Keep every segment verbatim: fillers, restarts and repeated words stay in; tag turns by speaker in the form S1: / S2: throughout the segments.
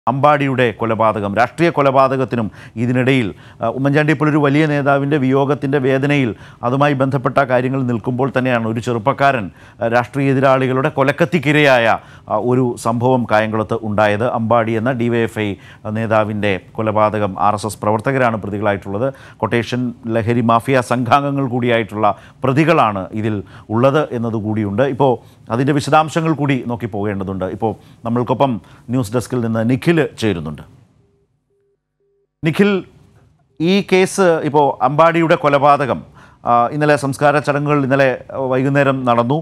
S1: അമ്പാടിയുടെ കൊലപാതകം രാഷ്ട്രീയ കൊലപാതകത്തിനും ഇതിനിടയിൽ ഉമ്മൻചാണ്ടി ഇപ്പോൾ ഒരു വലിയ നേതാവിൻ്റെ വിയോഗത്തിൻ്റെ വേദനയിൽ അതുമായി ബന്ധപ്പെട്ട കാര്യങ്ങൾ നിൽക്കുമ്പോൾ തന്നെയാണ് ഒരു ചെറുപ്പക്കാരൻ രാഷ്ട്രീയ എതിരാളികളുടെ കൊലക്കത്തിക്കിരയായ ഒരു സംഭവം കായംകുളത്ത് ഉണ്ടായത്. അമ്പാടി എന്ന ഡി വൈ എഫ് ഐ നേതാവിൻ്റെ കൊലപാതകം ആർ എസ് എസ് പ്രവർത്തകരാണ് പ്രതികളായിട്ടുള്ളത്. കൊട്ടേഷൻ ലഹരി മാഫിയ സംഘാംഗങ്ങൾ കൂടിയായിട്ടുള്ള പ്രതികളാണ് ഇതിൽ ഉള്ളത് എന്നതുകൂടിയുണ്ട്. ഇപ്പോൾ അതിൻ്റെ വിശദാംശങ്ങൾ കൂടി നോക്കി പോകേണ്ടതുണ്ട്. ഇപ്പോൾ നമ്മൾക്കൊപ്പം ന്യൂസ് ഡെസ്കിൽ നിന്ന് നിഖിൽ ചേരുന്നുണ്ട്. നിഖിൽ, ഈ കേസ് ഇപ്പോൾ അമ്പാടിയുടെ കൊലപാതകം ഇന്നലെ സംസ്കാര ചടങ്ങുകൾ ഇന്നലെ വൈകുന്നേരം നടന്നു.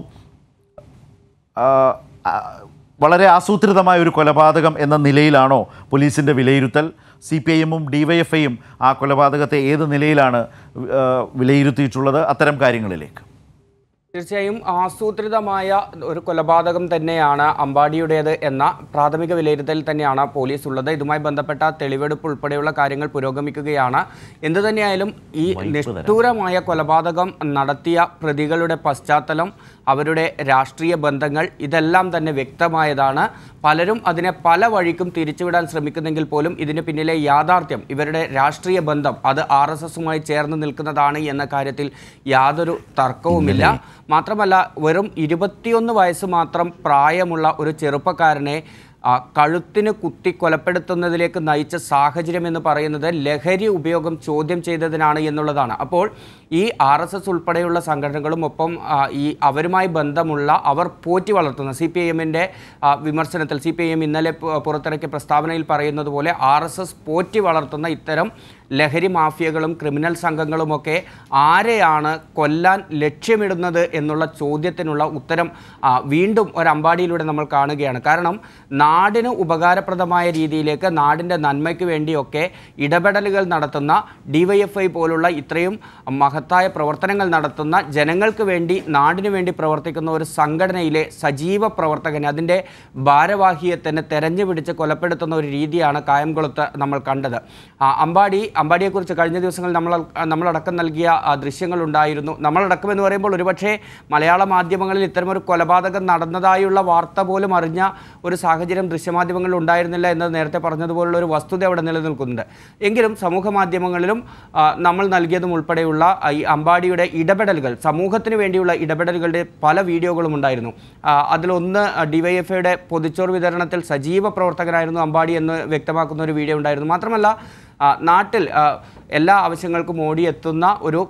S1: വളരെ ആസൂത്രിതമായ ഒരു കൊലപാതകം എന്ന നിലയിലാണോ പോലീസിൻ്റെ വിലയിരുത്തൽ? സി പി ഐ എമ്മും ഡി വൈ എഫ് ഐയും ആ കൊലപാതകത്തെ ഏത് നിലയിലാണ് വിലയിരുത്തിയിട്ടുള്ളത്? അത്തരം കാര്യങ്ങളിലേക്ക്.
S2: തീർച്ചയായും ആസൂത്രിതമായ ഒരു കൊലപാതകം തന്നെയാണ് അമ്പാടിയുടേത് എന്ന പ്രാഥമിക വിലയിരുത്തൽ തന്നെയാണ് പോലീസ് ഉള്ളത്. ഇതുമായി ബന്ധപ്പെട്ട തെളിവെടുപ്പ് ഉൾപ്പെടെയുള്ള കാര്യങ്ങൾ പുരോഗമിക്കുകയാണ്. എന്തു തന്നെയായാലും ഈ നിഷ്ഠൂരമായ കൊലപാതകം നടത്തിയ പ്രതികളുടെ പശ്ചാത്തലം, അവരുടെ രാഷ്ട്രീയ ബന്ധങ്ങൾ, ഇതെല്ലാം തന്നെ വ്യക്തമായതാണ്. പലരും അതിനെ പല വഴിക്കും തിരിച്ചുവിടാൻ ശ്രമിക്കുന്നെങ്കിൽ പോലും ഇതിന് പിന്നിലെ യാഥാർത്ഥ്യം, ഇവരുടെ രാഷ്ട്രീയ ബന്ധം അത് ആർ എസ് എസുമായി ചേർന്ന് നിൽക്കുന്നതാണ് എന്ന കാര്യത്തിൽ യാതൊരു തർക്കവുമില്ല. മാത്രമല്ല, വെറും ഇരുപത്തിയൊന്ന് വയസ്സ് മാത്രം പ്രായമുള്ള ഒരു ചെറുപ്പക്കാരനെ കഴുത്തിന് കുത്തി കൊലപ്പെടുത്തുന്നതിലേക്ക് നയിച്ച സാഹചര്യം എന്ന് പറയുന്നത് ലഹരി ഉപയോഗം ചോദ്യം ചെയ്തതിനാണ് എന്നുള്ളതാണ്. അപ്പോൾ ഈ ആർ എസ് എസ് ഉൾപ്പെടെയുള്ള സംഘടനകളും ഒപ്പം ഈ അവരുമായി ബന്ധമുള്ള അവർ പോറ്റി വളർത്തുന്ന സി പി ഐ എമ്മിൻ്റെ വിമർശനത്തിൽ സി പി ഐ എം ഇന്നലെ പുറത്തിറക്കിയ പ്രസ്താവനയിൽ പറയുന്നത് പോലെ ആർ എസ് എസ് പോറ്റി വളർത്തുന്ന ഇത്തരം ലഹരി മാഫിയകളും ക്രിമിനൽ സംഘങ്ങളുമൊക്കെ ആരെയാണ് കൊല്ലാൻ ലക്ഷ്യമിടുന്നത് എന്നുള്ള ചോദ്യത്തിനുള്ള ഉത്തരം വീണ്ടും ഒരു അമ്പാടിയിലൂടെ നമ്മൾ കാണുകയാണ്. കാരണം നാടിന് ഉപകാരപ്രദമായ രീതിയിലേക്ക് നാടിൻ്റെ നന്മയ്ക്ക് വേണ്ടിയൊക്കെ ഇടപെടലുകൾ നടത്തുന്ന ഡി വൈ എഫ് ഐ പോലുള്ള ഇത്രയും മഹത്തായ പ്രവർത്തനങ്ങൾ നടത്തുന്ന ജനങ്ങൾക്ക് വേണ്ടി നാടിനു വേണ്ടി പ്രവർത്തിക്കുന്ന ഒരു സംഘടനയിലെ സജീവ പ്രവർത്തകനെ, അതിൻ്റെ ഭാരവാഹിയെ തന്നെ തെരഞ്ഞു പിടിച്ച് കൊലപ്പെടുത്തുന്ന ഒരു രീതിയാണ് കായംകുളത്ത് നമ്മൾ കണ്ടത്. അമ്പാടി അമ്പാടിയെക്കുറിച്ച് കഴിഞ്ഞ ദിവസങ്ങളിൽ നമ്മൾ നമ്മളടക്കം നൽകിയ ദൃശ്യങ്ങളുണ്ടായിരുന്നു. നമ്മളടക്കം എന്ന് പറയുമ്പോൾ ഒരുപക്ഷെ മലയാള മാധ്യമങ്ങളിൽ ഇത്തരമൊരു കൊലപാതകം നടന്നതായുള്ള വാർത്ത പോലും അറിഞ്ഞ ഒരു സാഹചര്യം ദൃശ്യമാധ്യമങ്ങളിൽ ഉണ്ടായിരുന്നില്ല എന്നത് നേരത്തെ പറഞ്ഞതുപോലുള്ള ഒരു വസ്തുത അവിടെ നിലനിൽക്കുന്നുണ്ട്. എങ്കിലും സമൂഹ മാധ്യമങ്ങളിലും നമ്മൾ നൽകിയതും ഉൾപ്പെടെയുള്ള ഈ അമ്പാടിയുടെ ഇടപെടലുകൾ, സമൂഹത്തിന് വേണ്ടിയുള്ള ഇടപെടലുകളുടെ പല വീഡിയോകളും ഉണ്ടായിരുന്നു. അതിലൊന്ന് ഡി വൈ എഫ് ഐയുടെ പൊതിച്ചോറ് വിതരണത്തിൽ സജീവ പ്രവർത്തകനായിരുന്നു അമ്പാടി എന്ന് വ്യക്തമാക്കുന്ന ഒരു വീഡിയോ ഉണ്ടായിരുന്നു. മാത്രമല്ല, നാട്ടിൽ എല്ലാ ആവശ്യങ്ങൾക്കും ഓടിയെത്തുന്ന ഒരു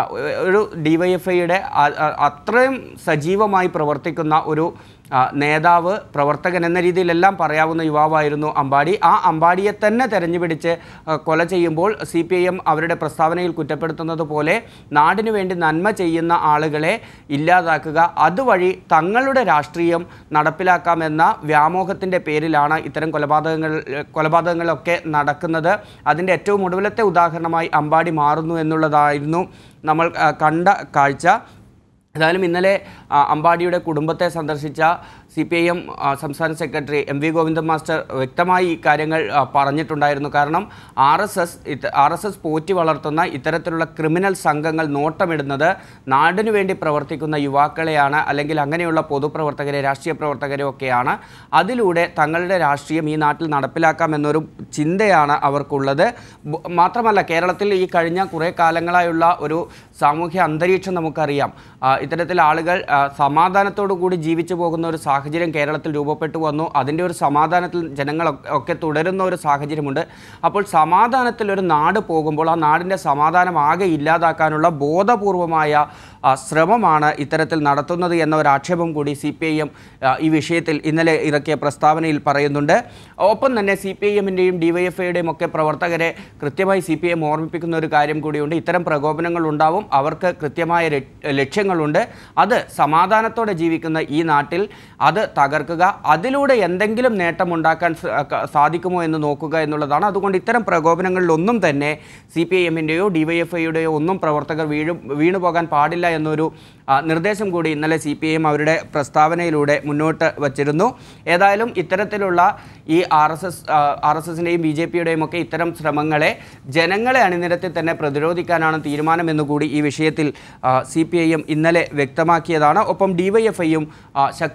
S2: ഒരു ഡി വൈ എഫ് ഐയുടെ അത്രയും സജീവമായി പ്രവർത്തിക്കുന്ന ഒരു നേതാവ്, പ്രവർത്തകൻ എന്ന രീതിയിലെല്ലാം പറയാവുന്ന യുവാവായിരുന്നു അമ്പാടി. ആ അമ്പാടിയെ തന്നെ തെരഞ്ഞുപിടിച്ച് കൊല ചെയ്യുമ്പോൾ സി പി ഐ എം അവരുടെ പ്രസ്താവനയിൽ കുറ്റപ്പെടുത്തുന്നത് പോലെ നാടിനു വേണ്ടി നന്മ ചെയ്യുന്ന ആളുകളെ ഇല്ലാതാക്കുക, അതുവഴി തങ്ങളുടെ രാഷ്ട്രീയം നടപ്പിലാക്കാമെന്ന വ്യാമോഹത്തിൻ്റെ പേരിലാണ് ഇത്തരം കൊലപാതകങ്ങൾ കൊലപാതകങ്ങളൊക്കെ നടക്കുന്നത്. അതിൻ്റെ ഏറ്റവും ഒടുവിലത്തെ ഉദാഹരണമായി അമ്പാടി മാറുന്നു എന്നുള്ളതായിരുന്നു നമ്മൾ കണ്ട കാഴ്ച. ഏതായാലും ഇന്നലെ അമ്പാടിയുടെ കുടുംബത്തെ സന്ദർശിച്ച സി പി ഐ എം സംസ്ഥാന secretary M V Govindan master വ്യക്തമായി ഈ കാര്യങ്ങൾ പറഞ്ഞിട്ടുണ്ടായിരുന്നു. കാരണം R S S R S S പോറ്റി വളർത്തുന്ന ഇത്തരത്തിലുള്ള ക്രിമിനൽ സംഘങ്ങൾ നോട്ടമിടുന്നത് നാടിനു വേണ്ടി പ്രവർത്തിക്കുന്ന യുവാക്കളെയാണ്, അല്ലെങ്കിൽ അങ്ങനെയുള്ള പൊതുപ്രവർത്തകരെ, രാഷ്ട്രീയ പ്രവർത്തകരെ ഒക്കെയാണ്. അതിലൂടെ തങ്ങളുടെ രാഷ്ട്രീയം ഈ നാട്ടിൽ നടപ്പിലാക്കാമെന്നൊരു ചിന്തയാണ് അവർക്കുള്ളത്. മാത്രമല്ല, കേരളത്തിൽ ഈ കഴിഞ്ഞ കുറേ കാലങ്ങളായുള്ള ഒരു സാമൂഹ്യ അന്തരീക്ഷം നമുക്കറിയാം. ഇത്തരത്തിൽ ആളുകൾ സമാധാനത്തോടു കൂടി ജീവിച്ചു പോകുന്ന ഒരു സാഹചര്യം കേരളത്തിൽ രൂപപ്പെട്ടു വന്നു. അതിൻ്റെ ഒരു സമാധാനത്തിൽ ജനങ്ങളൊക്കെ തുടരുന്ന ഒരു സാഹചര്യമുണ്ട്. അപ്പോൾ സമാധാനത്തിൽ ഒരു നാട് പോകുമ്പോൾ ആ നാടിൻ്റെ സമാധാനം ആകെ ഇല്ലാതാക്കാനുള്ള ബോധപൂർവമായ ശ്രമമാണ് ഇത്തരത്തിൽ നടത്തുന്നത് എന്ന ഒരു ആക്ഷേപം കൂടി സി പി ഐ എം ഈ വിഷയത്തിൽ ഇന്നലെ ഇറക്കിയ പ്രസ്താവനയിൽ പറയുന്നുണ്ട്. ഒപ്പം തന്നെ സി പി ഐ എമ്മിൻ്റെയും ഡി വൈ എഫ് ഐയുടെയും ഒക്കെ പ്രവർത്തകരെ കൃത്യമായി സി പി ഐ എം ഓർമ്മിപ്പിക്കുന്ന ഒരു കാര്യം കൂടിയുണ്ട്. ഇത്തരം പ്രകോപനങ്ങൾ ഉണ്ടാവും, അവർക്ക് കൃത്യമായ ലക്ഷ്യങ്ങളുണ്ട്. അത് സമാധാനത്തോടെ ജീവിക്കുന്ന ഈ നാട്ടിൽ അത് തകർക്കുക, അതിലൂടെ എന്തെങ്കിലും നേട്ടമുണ്ടാക്കാൻ സാധിക്കുമോ എന്ന് നോക്കുക എന്നുള്ളതാണ്. അതുകൊണ്ട് ഇത്തരം പ്രകോപനങ്ങളിലൊന്നും തന്നെ സി പി ഐ എമ്മിൻ്റെയോ ഡി വൈ എഫ് ഐയുടെയോ ഒന്നും പ്രവർത്തകർ വീഴും വീണുപോകാൻ പാടില്ല എന്നൊരു നിർദ്ദേശം കൂടി ഇന്നലെ സി പി ഐ എം അവരുടെ പ്രസ്താവനയിലൂടെ മുന്നോട്ട് വച്ചിരുന്നു. ഏതായാലും ഇത്തരത്തിലുള്ള ഈ R S S R S എസിൻ്റെയും ബി ജെ പിയുടെയും ഒക്കെ ഇത്തരം ശ്രമങ്ങളെ ജനങ്ങളെ അണിനിരത്തി തന്നെ പ്രതിരോധിക്കാനാണ് തീരുമാനമെന്നുകൂടി ഈ വിഷയത്തിൽ സി പി ഐ എം ഇന്നലെ വ്യക്തമാക്കിയതാണ്. ഒപ്പം ഡി വൈ എഫ് ഐയും ശക്തമായ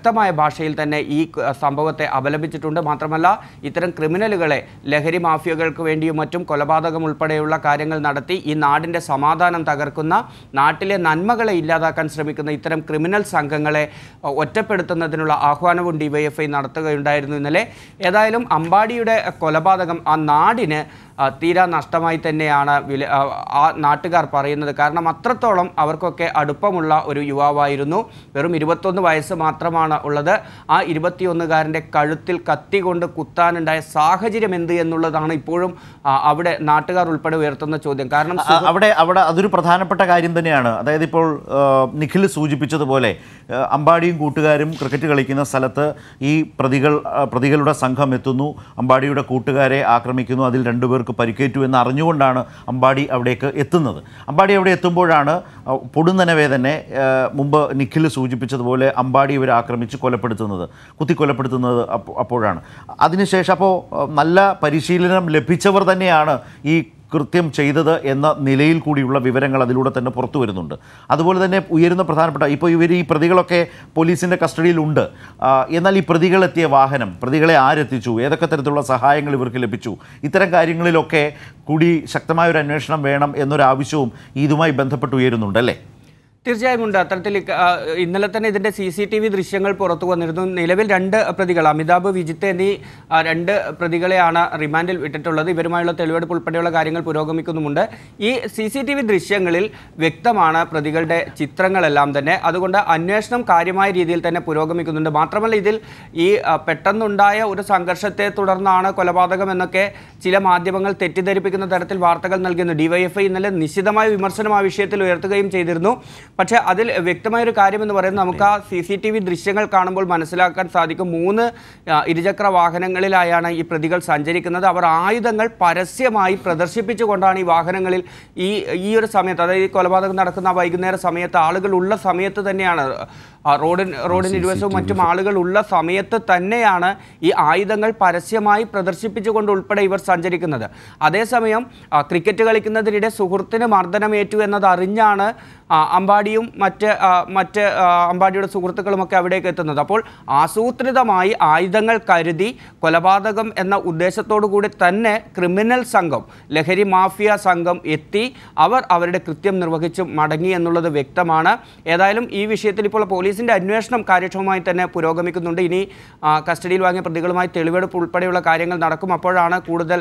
S2: ഭാഷയിൽ തന്നെ ഈ സംഭവത്തെ അപലപിച്ചിട്ടുണ്ട്. മാത്രമല്ല ഇത്തരം ക്രിമിനലുകളെ ലഹരി മാഫിയകൾക്ക് വേണ്ടിയും മറ്റും കൊലപാതകം ഉൾപ്പെടെയുള്ള കാര്യങ്ങൾ നടത്തി ഈ നാടിൻ്റെ സമാധാനം തകർക്കുന്ന, നാട്ടിലെ നന്മകളെ ഇല്ലാതാക്കാൻ ശ്രമിക്കുന്ന ഇത്തരം ക്രിമിനൽ സംഘങ്ങളെ ഒറ്റപ്പെടുത്തുന്നതിനുള്ള ആഹ്വാനവും ഡിവൈഎഫ്ഐ നടത്തുകയുണ്ടായിരുന്നു ഇന്നലെ. ഏതായാലും അമ്പാടിയുടെ കൊലപാതകം ആ നാടിന് തീരാ നഷ്ടമായി തന്നെയാണ് വില ആ നാട്ടുകാർ പറയുന്നത്. കാരണം അത്രത്തോളം അവർക്കൊക്കെ അടുപ്പമുള്ള ഒരു യുവാവായിരുന്നു. വെറും ഇരുപത്തൊന്ന് വയസ്സ് മാത്രമാണ് ഉള്ളത്. ആ ഇരുപത്തിയൊന്നുകാരൻ്റെ കഴുത്തിൽ കത്തി കൊണ്ട് കുത്താനുണ്ടായ സാഹചര്യം എന്ത് എന്നുള്ളതാണ് ഇപ്പോഴും അവിടെ നാട്ടുകാർ ഉൾപ്പെടെ ഉയർത്തുന്ന ചോദ്യം. കാരണം
S1: അവിടെ അവിടെ അതൊരു പ്രധാനപ്പെട്ട കാര്യം തന്നെയാണ്. അതായത് ഇപ്പോൾ നിഖിൽ സൂചിപ്പിച്ചതുപോലെ അമ്പാടിയും കൂട്ടുകാരും ക്രിക്കറ്റ് കളിക്കുന്ന സ്ഥലത്ത് ഈ പ്രതികൾ പ്രതികളുടെ സംഘം എത്തുന്നു, അമ്പാടിയുടെ കൂട്ടുകാരെ ആക്രമിക്കുന്നു, അതിൽ രണ്ടുപേർ പരിക്കേറ്റു എന്ന് അറിഞ്ഞുകൊണ്ടാണ് അമ്പാടി അവിടേക്ക് എത്തുന്നത്. അമ്പാടി അവിടെ എത്തുമ്പോഴാണ് പൊടുന്നനവേ തന്നെ മുമ്പ് നിഖിൽ സൂചിപ്പിച്ചതുപോലെ അമ്പാടി ഇവരെ ആക്രമിച്ച് കൊലപ്പെടുത്തുന്നത്, കുത്തിക്കൊലപ്പെടുത്തുന്നത് അപ്പോഴാണ്. അതിനുശേഷം അപ്പോൾ നല്ല പരിശീലനം ലഭിച്ചവർ തന്നെയാണ് ഈ കൃത്യം ചെയ്തത് എന്ന നിലയിൽ കൂടിയുള്ള വിവരങ്ങൾ അതിലൂടെ തന്നെ പുറത്തു വരുന്നുണ്ട്. അതുപോലെ തന്നെ ഉയരുന്ന പ്രധാനപ്പെട്ട ഇപ്പോൾ ഇവർ ഈ പ്രതികളൊക്കെ പോലീസിൻ്റെ കസ്റ്റഡിയിലുണ്ട്. എന്നാൽ ഈ പ്രതികളെത്തിയ വാഹനം, പ്രതികളെ ആരെത്തിച്ചു, ഏതൊക്കെ തരത്തിലുള്ള സഹായങ്ങൾ ഇവർക്ക് ലഭിച്ചു, ഇത്തരം കാര്യങ്ങളിലൊക്കെ കൂടി ശക്തമായൊരു അന്വേഷണം വേണം എന്നൊരാവശ്യവും ഇതുമായി ബന്ധപ്പെട്ട് ഉയരുന്നുണ്ടല്ലേ?
S2: തീർച്ചയായും ഉണ്ട്. അത്തരത്തിൽ ഇന്നലെ തന്നെ ഇതിൻ്റെ സി സി ടി വി ദൃശ്യങ്ങൾ പുറത്തു വന്നിരുന്നു. നിലവിൽ രണ്ട് പ്രതികൾ, അമിതാഭ്, വിജിത്ത് എന്നീ രണ്ട് പ്രതികളെയാണ് റിമാൻഡിൽ വിട്ടിട്ടുള്ളത്. ഇവരുമായുള്ള തെളിവെടുപ്പ് ഉൾപ്പെടെയുള്ള കാര്യങ്ങൾ പുരോഗമിക്കുന്നുമുണ്ട്. ഈ സി സി ടി വി ദൃശ്യങ്ങളിൽ വ്യക്തമാണ് പ്രതികളുടെ ചിത്രങ്ങളെല്ലാം തന്നെ. അതുകൊണ്ട് അന്വേഷണം കാര്യമായ രീതിയിൽ തന്നെ പുരോഗമിക്കുന്നുണ്ട്. മാത്രമല്ല ഇതിൽ ഈ പെട്ടെന്നുണ്ടായ ഒരു സംഘർഷത്തെ തുടർന്നാണ് കൊലപാതകം എന്നൊക്കെ ചില മാധ്യമങ്ങൾ തെറ്റിദ്ധരിപ്പിക്കുന്ന തരത്തിൽ വാർത്തകൾ നൽകുന്നു. ഡിവൈഎഫ്ഐ ഇന്നലെ നിശിതമായ വിമർശനം ആ വിഷയത്തിൽ ഉയർത്തുകയും ചെയ്തിരുന്നു. പക്ഷേ അതിൽ വ്യക്തമായൊരു കാര്യമെന്ന് പറയുന്നത് നമുക്ക് ആ സി സി ടി വി ദൃശ്യങ്ങൾ കാണുമ്പോൾ മനസ്സിലാക്കാൻ സാധിക്കും. മൂന്ന് ഇരുചക്ര വാഹനങ്ങളിലായാണ് ഈ പ്രതികൾ സഞ്ചരിക്കുന്നത്. അവർ ആയുധങ്ങൾ പരസ്യമായി പ്രദർശിപ്പിച്ചുകൊണ്ടാണ് ഈ വാഹനങ്ങളിൽ ഈ ഈ ഒരു സമയത്ത്, അതായത് ഈ കൊലപാതകം നടക്കുന്ന വൈകുന്നേര സമയത്ത്, ആളുകൾ ഉള്ള സമയത്ത് തന്നെയാണ്, റോഡിന് റോഡിന് ഇരുവശവും മറ്റും ആളുകൾ ഉള്ള സമയത്ത് തന്നെയാണ് ഈ ആയുധങ്ങൾ പരസ്യമായി പ്രദർശിപ്പിച്ചുകൊണ്ട് ഉൾപ്പെടെ ഇവർ സഞ്ചരിക്കുന്നത്. അതേസമയം ക്രിക്കറ്റ് കളിക്കുന്നതിനിടെ സുഹൃത്തിന് മർദ്ദനമേറ്റു എന്നതറിഞ്ഞാണ് അമ്പാടിയും മറ്റ് മറ്റ് അമ്പാടിയുടെ സുഹൃത്തുക്കളുമൊക്കെ അവിടേക്ക് എത്തുന്നത്. അപ്പോൾ ആസൂത്രിതമായി ആയുധങ്ങൾ കരുതി കൊലപാതകം എന്ന ഉദ്ദേശത്തോടു കൂടി തന്നെ ക്രിമിനൽ സംഘം, ലഹരി മാഫിയ സംഘം എത്തി അവർ അവരുടെ കൃത്യം നിർവഹിച്ച് മടങ്ങി എന്നുള്ളത് വ്യക്തമാണ്. ഏതായാലും ഈ വിഷയത്തിൽ ഇപ്പോൾ പോലീസിൻ്റെ അന്വേഷണം കാര്യക്ഷമമായി തന്നെ പുരോഗമിക്കുന്നുണ്ട്. ഇനി കസ്റ്റഡിയിൽ വാങ്ങിയ പ്രതികളുമായി തെളിവെടുപ്പ് ഉൾപ്പെടെയുള്ള കാര്യങ്ങൾ നടക്കും. അപ്പോഴാണ് കൂടുതൽ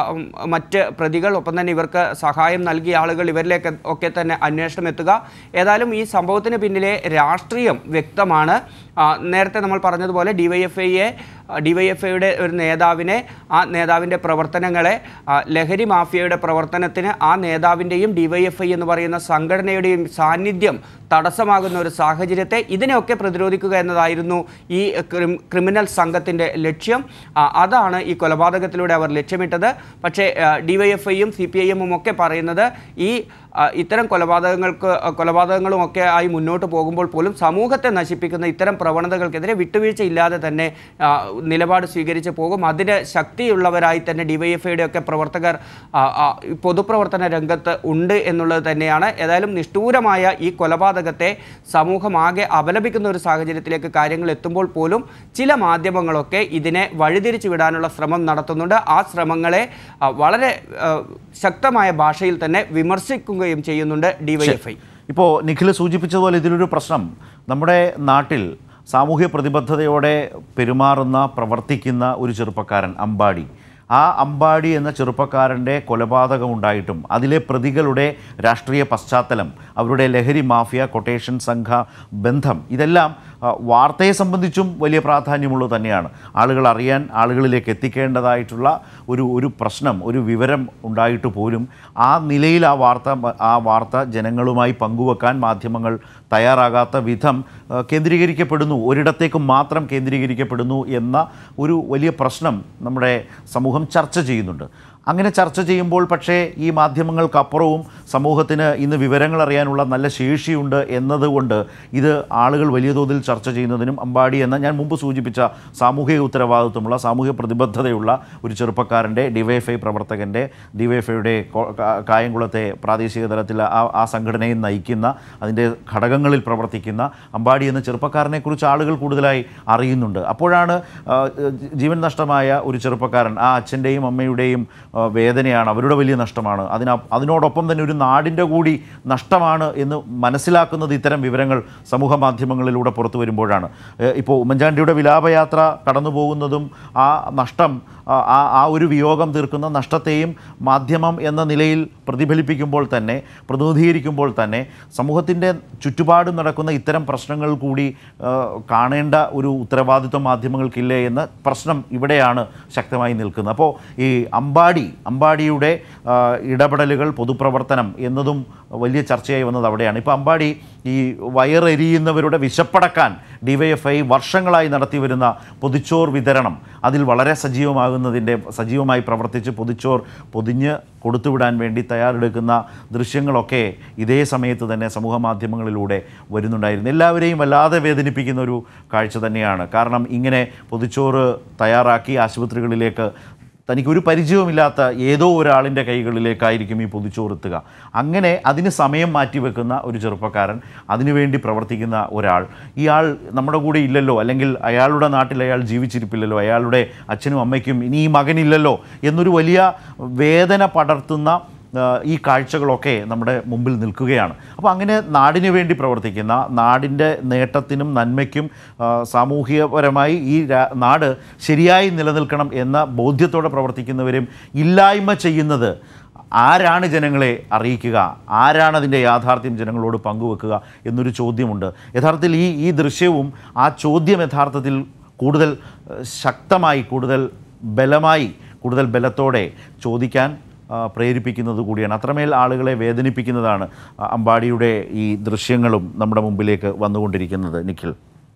S2: മറ്റ് പ്രതികൾ, ഒപ്പം തന്നെ ഇവർക്ക് സഹായം നൽകിയ ആളുകൾ, ഇവരിലേക്ക് ഒക്കെ തന്നെ അന്വേഷണം എത്തുക. ഏതായാലും ഈ സംഭവത്തിന് പിന്നിലെ രാഷ്ട്രീയം വ്യക്തമാണ്. നേരത്തെ നമ്മൾ പറഞ്ഞതുപോലെ ഡിവൈഎഫ്ഐയെ ഡിവൈഎഫ്ഐയുടെ ഒരു നേതാവിനെ, ആ നേതാവിൻ്റെ പ്രവർത്തനങ്ങളെ, ലഹരി മാഫിയയുടെ പ്രവർത്തനത്തിന് ആ നേതാവിൻ്റെയും ഡിവൈഎഫ്ഐ എന്ന് പറയുന്ന സംഘടനയുടെയും സാന്നിധ്യം തടസ്സമാകുന്ന ഒരു സാഹചര്യത്തെ, ഇതിനെയൊക്കെ പ്രതിരോധിക്കുക എന്നതായിരുന്നു ഈ ക്രിമിനൽ സംഘത്തിൻ്റെ ലക്ഷ്യം. അതാണ് ഈ കൊലപാതകത്തിലൂടെ അവർ ലക്ഷ്യമിട്ടത്. പക്ഷേ ഡിവൈഎഫ്ഐയും സി പി ഐ എമ്മും ഒക്കെ പറയുന്നത് ഈ ഇത്തരം കൊലപാതകങ്ങൾക്ക് കൊലപാതകങ്ങളും ഒക്കെ ആയി മുന്നോട്ട് പോകുമ്പോൾ പോലും സമൂഹത്തെ നശിപ്പിക്കുന്ന ഇത്തരം പ്രവണതകൾക്കെതിരെ വിട്ടുവീഴ്ചയില്ലാതെ തന്നെ നിലപാട് സ്വീകരിച്ച് പോകും. അതിന് ശക്തിയുള്ളവരായി തന്നെ ഡിവൈഎഫ്ഐയുടെ ഒക്കെ പ്രവർത്തകർ പൊതുപ്രവർത്തന രംഗത്ത് ഉണ്ട് എന്നുള്ളത് തന്നെയാണ്. ഏതായാലും നിഷ്ഠൂരമായ ഈ കൊലപാതകത്തെ സമൂഹമാകെ അപലപിക്കുന്ന ഒരു സാഹചര്യത്തിലേക്ക് കാര്യങ്ങൾ എത്തുമ്പോൾ പോലും ചില മാധ്യമങ്ങളൊക്കെ ഇതിനെ വഴിതിരിച്ചു വിടാനുള്ള ശ്രമം നടത്തുന്നുണ്ട്. ആ ശ്രമങ്ങളെ വളരെ ശക്തമായ ഭാഷയിൽ തന്നെ വിമർശിക്കുകയും ചെയ്യുന്നുണ്ട് ഡിവൈഎഫ്ഐ.
S1: ഇപ്പോൾ നിഖിൽ സൂചിപ്പിച്ചതുപോലെ ഇതിലൊരു പ്രശ്നം, നമ്മുടെ നാട്ടിൽ സാമൂഹ്യ പ്രതിബദ്ധതയോടെ പെരുമാറുന്ന, പ്രവർത്തിക്കുന്ന ഒരു ചെറുപ്പക്കാരൻ അമ്പാടി, ആ അമ്പാടി എന്ന ചെറുപ്പക്കാരൻ്റെ കൊലപാതകം ഉണ്ടായിട്ടും അതിലെ പ്രതികളുടെ രാഷ്ട്രീയ പശ്ചാത്തലം, അവരുടെ ലഹരി മാഫിയ കൊട്ടേഷൻ സംഘ ബന്ധം, ഇതെല്ലാം വാർത്തയെ സംബന്ധിച്ചും വലിയ പ്രാധാന്യമുള്ളത് തന്നെയാണ്. ആളുകൾ അറിയാൻ, ആളുകളിലേക്ക് എത്തിക്കേണ്ടതായിട്ടുള്ള ഒരു ഒരു പ്രശ്നം, ഒരു വിവരം ഉണ്ടായിട്ട് പോലും ആ നിലയിൽ ആ വാർത്ത ആ വാർത്ത ജനങ്ങളുമായി പങ്കുവെക്കാൻ മാധ്യമങ്ങൾ തയ്യാറാകാത്ത വിധം കേന്ദ്രീകരിക്കപ്പെടുന്നു, ഒരിടത്തേക്ക് മാത്രം കേന്ദ്രീകരിക്കപ്പെടുന്നു എന്ന ഒരു വലിയ പ്രശ്നം നമ്മുടെ സമൂഹം ചർച്ച ചെയ്യുന്നുണ്ട്. അങ്ങനെ ചർച്ച ചെയ്യുമ്പോൾ പക്ഷേ ഈ മാധ്യമങ്ങൾക്കപ്പുറവും സമൂഹത്തിന് ഇന്ന് വിവരങ്ങൾ അറിയാനുള്ള നല്ല ശേഷിയുണ്ട് എന്നതുകൊണ്ട് ഇത് ആളുകൾ വലിയ തോതിൽ ചർച്ച ചെയ്യുന്നതിനും അമ്പാടി എന്ന ഞാൻ മുമ്പ് സൂചിപ്പിച്ച സാമൂഹിക ഉത്തരവാദിത്വമുള്ള സാമൂഹിക പ്രതിബദ്ധതയുള്ള ഒരു ചെറുപ്പക്കാരൻ്റെ ഡിവൈഎഫ്ഐ പ്രവർത്തകൻ്റെ ഡിവൈഎഫ്ഐയുടെ കായംകുളത്തെ പ്രാദേശിക തലത്തിൽ ആ ആ സംഘടനയെ നയിക്കുന്ന അതിൻ്റെ ഘടകങ്ങളിൽ പ്രവർത്തിക്കുന്ന അമ്പാടി എന്ന ചെറുപ്പക്കാരനെക്കുറിച്ച് ആളുകൾ കൂടുതലായി അറിയുന്നുണ്ട്. അപ്പോഴാണ് ജീവൻ നഷ്ടമായ ഒരു ചെറുപ്പക്കാരൻ, ആ അച്ഛൻ്റെയും അമ്മയുടെയും വേദനയാണ്, അവരുടെ വലിയ നഷ്ടമാണ്, അതിന അതിനോടൊപ്പം തന്നെ ഒരു നാടിൻ്റെ കൂടി നഷ്ടമാണ് എന്ന് മനസ്സിലാക്കുന്നത് ഇത്തരം വിവരങ്ങൾ സമൂഹ മാധ്യമങ്ങളിലൂടെ പുറത്തു വരുമ്പോഴാണ്. ഇപ്പോൾ ഉമ്മൻചാണ്ടിയുടെ വിലാപയാത്ര കടന്നു പോകുന്നതും ആ നഷ്ടം, ആ ആ ഒരു വിയോഗം തീർക്കുന്ന നഷ്ടത്തെയും മാധ്യമം എന്ന നിലയിൽ പ്രതിഫലിപ്പിക്കുമ്പോൾ തന്നെ, പ്രതിനിധീകരിക്കുമ്പോൾ തന്നെ സമൂഹത്തിൻ്റെ ചുറ്റുപാടും നടക്കുന്ന ഇത്തരം പ്രശ്നങ്ങൾ കൂടി കാണേണ്ട ഒരു ഉത്തരവാദിത്വം മാധ്യമങ്ങൾക്കില്ലേ എന്ന പ്രശ്നം ഇവിടെയാണ് ശക്തമായി നിൽക്കുന്നത്. അപ്പോൾ ഈ അമ്പാടി അമ്പാടിയുടെ ഇടപെടലുകൾ, പൊതുപ്രവർത്തനം എന്നതും വലിയ ചർച്ചയായി വന്നത് അവിടെയാണ്. ഇപ്പോൾ അമ്പാടി ഈ വയറെരിയുന്നവരുടെ വിശപ്പടക്കാൻ ഡിവൈഎഫ്ഐ വർഷങ്ങളായി നടത്തിവരുന്ന പൊതിച്ചോർ വിതരണം, അതിൽ വളരെ സജീവമാകുന്നതിൻ്റെ സജീവമായി പ്രവർത്തിച്ച് പൊതിച്ചോർ പൊതിഞ്ഞ് കൊടുത്തുവിടാൻ വേണ്ടി തയ്യാറെടുക്കുന്ന ദൃശ്യങ്ങളൊക്കെ ഇതേ സമയത്ത് തന്നെ സമൂഹ മാധ്യമങ്ങളിലൂടെ വരുന്നുണ്ടായിരുന്നു. എല്ലാവരെയും വല്ലാതെ വേദനിപ്പിക്കുന്ന ഒരു കാഴ്ച തന്നെയാണ്. കാരണം ഇങ്ങനെ പൊതിച്ചോറ് തയ്യാറാക്കി ആശുപത്രികളിലേക്ക് തനിക്കൊരു പരിചയവുമില്ലാത്ത ഏതോ ഒരാളിൻ്റെ കൈകളിലേക്കായിരിക്കും ഈ പൊതിച്ചോറെത്തുക. അങ്ങനെ അതിന് സമയം മാറ്റിവെക്കുന്ന ഒരു ചെറുപ്പക്കാരൻ, അതിനുവേണ്ടി പ്രവർത്തിക്കുന്ന ഒരാൾ, ഇയാൾ നമ്മുടെ കൂടെ ഇല്ലല്ലോ, അല്ലെങ്കിൽ അയാളുടെ നാട്ടിൽ അയാൾ ജീവിച്ചിരിപ്പില്ലല്ലോ, അയാളുടെ അച്ഛനും അമ്മയ്ക്കും ഇനി ഈ മകനില്ലല്ലോ എന്നൊരു വലിയ വേദന പടർത്തുന്ന ഈ കാഴ്ചകളൊക്കെ നമ്മുടെ മുമ്പിൽ നിൽക്കുകയാണ്. അപ്പോൾ അങ്ങനെ നാടിനു വേണ്ടി പ്രവർത്തിക്കുന്ന, നാടിൻ്റെ നേട്ടത്തിനും നന്മയ്ക്കും സാമൂഹികപരമായി ഈ നാട് ശരിയായി നിലനിൽക്കണം എന്ന ബോധ്യത്തോടെ പ്രവർത്തിക്കുന്നവരും ഇല്ലായ്മ ചെയ്യുന്നത് ആരാണ് ജനങ്ങളെ അറിയിക്കുക, ആരാണ് അതിൻ്റെ യാഥാർത്ഥ്യം ജനങ്ങളോട് പങ്കുവെക്കുക എന്നൊരു ചോദ്യമുണ്ട്. യഥാർത്ഥത്തിൽ ഈ ഈ ദൃശ്യവും ആ ചോദ്യം യഥാർത്ഥത്തിൽ കൂടുതൽ ശക്തമായി, കൂടുതൽ ബലമായി, കൂടുതൽ ബലത്തോടെ ചോദിക്കാൻ പ്രേരിപ്പിക്കുന്നത് കൂടിയാണ്. അത്രമേൽ ആളുകളെ വേദനിപ്പിക്കുന്നതാണ് അമ്പാടിയുടെ ഈ ദൃശ്യങ്ങളും നമ്മുടെ മുമ്പിലേക്ക് വന്നുകൊണ്ടിരിക്കുന്നത്. നിഖിൽ,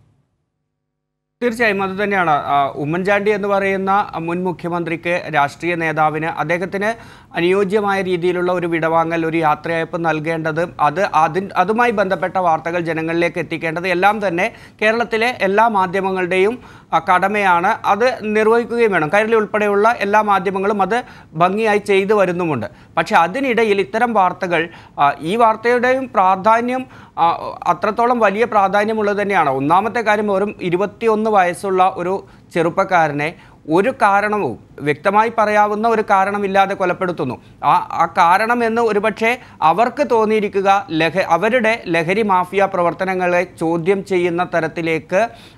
S2: തീർച്ചയായും അത് തന്നെയാണ്. ഉമ്മൻചാണ്ടി എന്ന് പറയുന്ന മുൻ മുഖ്യമന്ത്രിക്ക്, രാഷ്ട്രീയ നേതാവിന്, അദ്ദേഹത്തിന് അനുയോജ്യമായ രീതിയിലുള്ള ഒരു വിടവാങ്ങൽ, ഒരു യാത്രയയപ്പ് നൽകേണ്ടത്, അത് അതിൻ അതുമായി ബന്ധപ്പെട്ട വാർത്തകൾ ജനങ്ങളിലേക്ക് എത്തിക്കേണ്ടത് എല്ലാം തന്നെ കേരളത്തിലെ എല്ലാ മാധ്യമങ്ങളുടെയും കടമയാണ്. അത് നിർവഹിക്കുകയും വേണം. കൈരളി ഉൾപ്പെടെയുള്ള എല്ലാ മാധ്യമങ്ങളും അത് ഭംഗിയായി ചെയ്തു വരുന്നുമുണ്ട്. പക്ഷേ അതിനിടയിൽ ഇത്തരം വാർത്തകൾ, ഈ വാർത്തയുടെയും പ്രാധാന്യം അത്രത്തോളം വലിയ പ്രാധാന്യമുള്ളത് തന്നെയാണ്. ഒന്നാമത്തെ കാര്യം, വെറും ഇരുപത്തിയൊന്ന് വയസ്സുള്ള ഒരു ചെറുപ്പക്കാരനെ ഒരു കാരണവും വ്യക്തമായി പറയാവുന്ന ഒരു കാരണമില്ലാതെ കൊലപ്പെടുത്തുന്നു. ആ ആ കാരണം എന്ന് ഒരുപക്ഷെ അവർക്ക് തോന്നിയിരിക്കുക ലഹ അവരുടെ ലഹരി മാഫിയ പ്രവർത്തനങ്ങളെ ചോദ്യം ചെയ്യുന്ന തരത്തിലേക്ക്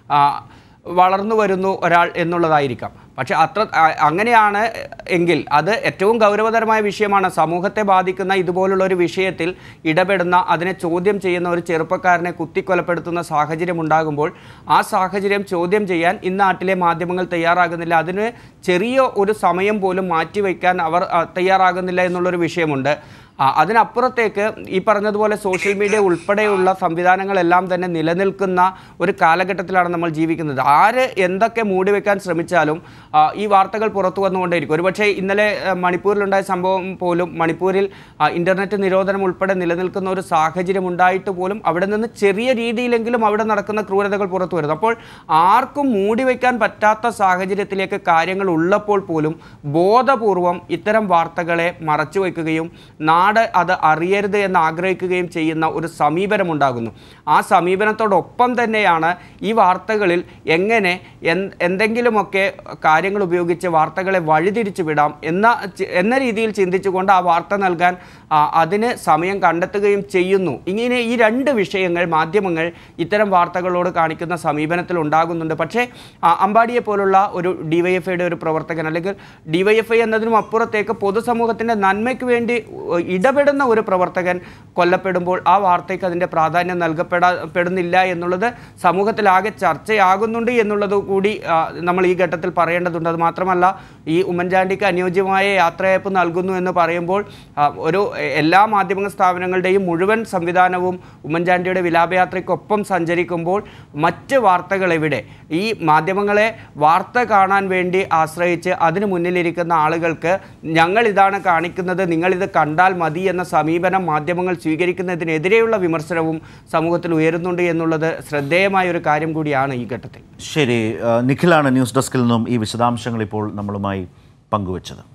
S2: വളർന്നു വരുന്നു ഒരാൾ എന്നുള്ളതായിരിക്കാം. പക്ഷെ അത്ര അങ്ങനെയാണ് എങ്കിൽ അത് ഏറ്റവും ഗൗരവതരമായ വിഷയമാണ്. സമൂഹത്തെ ബാധിക്കുന്ന ഇതുപോലുള്ള ഒരു വിഷയത്തിൽ ഇടപെടുന്ന, അതിനെ ചോദ്യം ചെയ്യുന്ന ഒരു ചെറുപ്പക്കാരനെ കുത്തിക്കൊലപ്പെടുത്തുന്ന സാഹചര്യം ഉണ്ടാകുമ്പോൾ ആ സാഹചര്യം ചോദ്യം ചെയ്യാൻ ഇന്ന് നാട്ടിലെ മാധ്യമങ്ങൾ തയ്യാറാകുന്നില്ല. അതിന് ചെറിയ ഒരു സമയം പോലും മാറ്റിവെക്കാൻ അവർ തയ്യാറാകുന്നില്ല എന്നുള്ളൊരു വിഷയമുണ്ട്. അതിനപ്പുറത്തേക്ക് ഈ പറഞ്ഞതുപോലെ സോഷ്യൽ മീഡിയ ഉൾപ്പെടെയുള്ള സംവിധാനങ്ങളെല്ലാം തന്നെ നിലനിൽക്കുന്ന ഒരു കാലഘട്ടത്തിലാണ് നമ്മൾ ജീവിക്കുന്നത്. ആര് എന്തൊക്കെ മൂടിവെക്കാൻ ശ്രമിച്ചാലും ഈ വാർത്തകൾ പുറത്തു വന്നുകൊണ്ടേയിരിക്കും. ഒരുപക്ഷെ ഇന്നലെ മണിപ്പൂരിലുണ്ടായ സംഭവം പോലും, മണിപ്പൂരിൽ ഇൻ്റർനെറ്റ് നിരോധനം ഉൾപ്പെടെ നിലനിൽക്കുന്ന ഒരു സാഹചര്യം ഉണ്ടായിട്ട് പോലും അവിടെ നിന്ന് ചെറിയ രീതിയിലെങ്കിലും അവിടെ നടക്കുന്ന ക്രൂരതകൾ പുറത്തു വരുന്നു. അപ്പോൾ ആർക്കും മൂടിവെക്കാൻ പറ്റാത്ത സാഹചര്യത്തിലേക്ക് കാര്യങ്ങൾ ഉള്ളപ്പോൾ പോലും ബോധപൂർവം ഇത്തരം വാർത്തകളെ മറച്ചു വയ്ക്കുകയും നാട് അത് അറിയരുത് എന്ന് ആഗ്രഹിക്കുകയും ചെയ്യുന്ന ഒരു സമീപനമുണ്ടാകുന്നു. ആ സമീപനത്തോടൊപ്പം തന്നെയാണ് ഈ വാർത്തകളിൽ എങ്ങനെ എന്തെങ്കിലുമൊക്കെ കാര്യങ്ങൾ ഉപയോഗിച്ച് വാർത്തകളെ വഴിതിരിച്ചു വിടാം എന്ന എന്ന രീതിയിൽ ചിന്തിച്ചുകൊണ്ട് ആ വാർത്ത നൽകാൻ അതിന് സമയം കണ്ടെത്തുകയും ചെയ്യുന്നു. ഇങ്ങനെ ഈ രണ്ട് വിഷയങ്ങൾ മാധ്യമങ്ങൾ ഇത്തരം വാർത്തകളോട് കാണിക്കുന്ന സമീപനത്തിൽ ഉണ്ടാകുന്നുണ്ട്. പക്ഷേ അമ്പാടിയെ പോലുള്ള ഒരു ഡിവൈഎഫ്ഐയുടെ ഒരു പ്രവർത്തകൻ, അല്ലെങ്കിൽ ഡിവൈഎഫ്ഐ എന്നതിനും അപ്പുറത്തേക്ക് പൊതുസമൂഹത്തിൻ്റെ നന്മയ്ക്ക് വേണ്ടി ഇടപെടുന്ന ഒരു പ്രവർത്തകൻ കൊല്ലപ്പെടുമ്പോൾ ആ വാർത്തയ്ക്ക് അതിൻ്റെ പ്രാധാന്യം നൽകപ്പെടാപ്പെടുന്നില്ല എന്നുള്ളത് സമൂഹത്തിലാകെ ചർച്ചയാകുന്നുണ്ട് എന്നുള്ളത് കൂടി നമ്മൾ ഈ ഘട്ടത്തിൽ പറയേണ്ടതുണ്ട്. അത് മാത്രമല്ല, ഈ ഉമ്മൻചാണ്ടിക്ക് അനുയോജ്യമായ യാത്രയയപ്പ് നൽകുന്നു എന്ന് പറയുമ്പോൾ ഒരു എല്ലാ മാധ്യമ സ്ഥാപനങ്ങളുടെയും മുഴുവൻ സംവിധാനവും ഉമ്മൻചാണ്ടിയുടെ വിലാപയാത്രയ്ക്കൊപ്പം സഞ്ചരിക്കുമ്പോൾ മറ്റ് വാർത്തകൾ എവിടെ? ഈ മാധ്യമങ്ങളെ വാർത്ത കാണാൻ വേണ്ടി ആശ്രയിച്ച് അതിന് മുന്നിലിരിക്കുന്ന ആളുകൾക്ക് ഞങ്ങൾ ഇതാണ് കാണിക്കുന്നത്, നിങ്ങളിത് കണ്ടാൽ മതി എന്ന സമീപനം മാധ്യമങ്ങൾ സ്വീകരിക്കുന്നതിനെതിരെയുള്ള വിമർശനവും സമൂഹത്തിൽ ഉയരുന്നുണ്ട് എന്നുള്ളത് ശ്രദ്ധേയമായ ഒരു കാര്യം കൂടിയാണ് ഈ ഘട്ടത്തിൽ.
S1: ശരി, നിഖിലാണ് ന്യൂസ് ഡെസ്കിൽ നിന്നും ഈ വിശദാംശങ്ങൾ ഇപ്പോൾ നമ്മളുമായി പങ്കുവച്ചത്.